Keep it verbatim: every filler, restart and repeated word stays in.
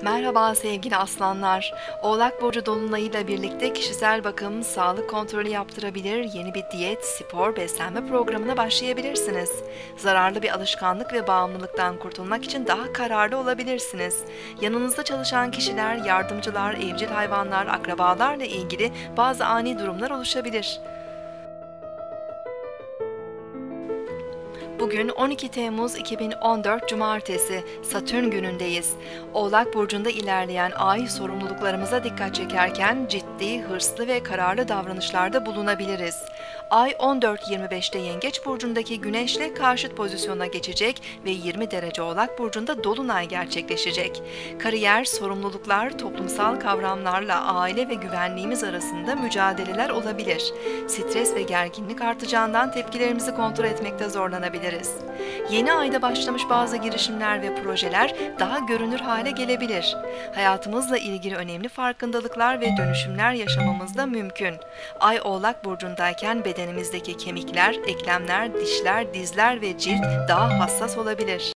Merhaba sevgili aslanlar. Oğlak Burcu dolunayıyla birlikte kişisel bakım, sağlık kontrolü yaptırabilir, yeni bir diyet, spor, beslenme programına başlayabilirsiniz. Zararlı bir alışkanlık ve bağımlılıktan kurtulmak için daha kararlı olabilirsiniz. Yanınızda çalışan kişiler, yardımcılar, evcil hayvanlar, akrabalarla ilgili bazı ani durumlar oluşabilir. Bugün on iki Temmuz iki bin on dört Cumartesi, Satürn günündeyiz. Oğlak Burcu'nda ilerleyen ay sorumluluklarımıza dikkat çekerken ciddi, hırslı ve kararlı davranışlarda bulunabiliriz. Ay on dört yirmi beşte Yengeç Burcu'ndaki Güneş'le karşıt pozisyona geçecek ve yirmi derece Oğlak Burcu'nda Dolunay gerçekleşecek. Kariyer, sorumluluklar, toplumsal kavramlarla aile ve güvenliğimiz arasında mücadeleler olabilir. Stres ve gerginlik artacağından tepkilerimizi kontrol etmekte zorlanabiliriz. Yeni ayda başlamış bazı girişimler ve projeler daha görünür hale gelebilir. Hayatımızla ilgili önemli farkındalıklar ve dönüşümler yaşamamız da mümkün. Ay Oğlak Burcu'ndayken bedenimizdeki kemikler, eklemler, dişler, dizler ve cilt daha hassas olabilir.